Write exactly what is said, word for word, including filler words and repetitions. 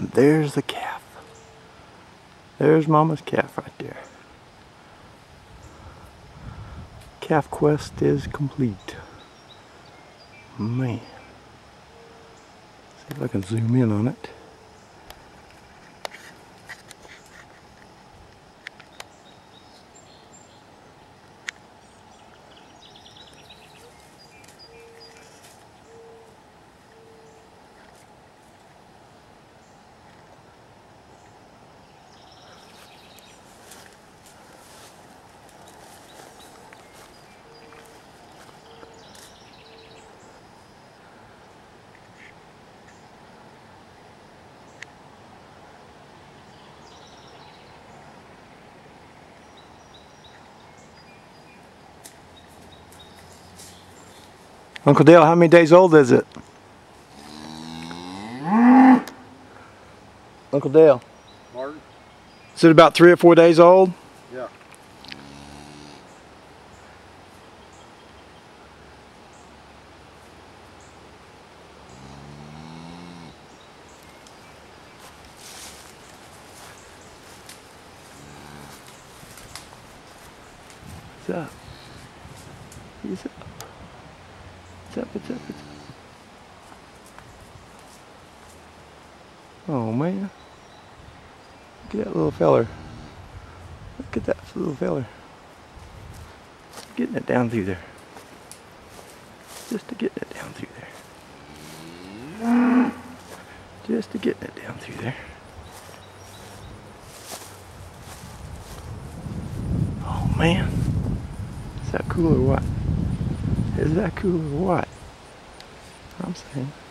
There's the calf. There's Mama's calf right there. Calf quest is complete. Man. See if I can zoom in on it. Uncle Dale, how many days old is it? Uncle Dale. Martin? Is it about three or four days old? Yeah. What's up? He's up. What's up, what's up, what's up? Oh man. Look at that little feller. Look at that little feller. Getting it down through there. Just to get it down through there. Just to get it down through there. Oh man. Is that cool or what? Is that cool or what? I'm saying.